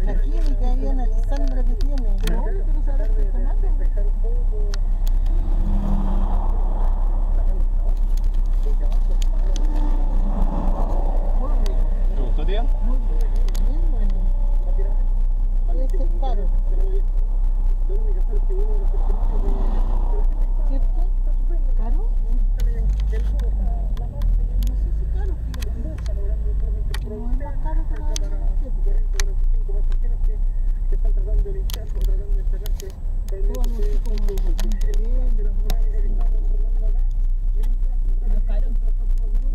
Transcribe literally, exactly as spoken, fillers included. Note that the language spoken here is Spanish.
La química ahí analizando lo que tiene. No, yo quiero saber qué tomate. ¿Te gustó, tía? Muy bien, bien bueno. Debe ser caro. ¿Cierto? ¿Caro? No sé si caro, fíjate. No es más caro que la de la todo algo así como de bien. ¿No es caro?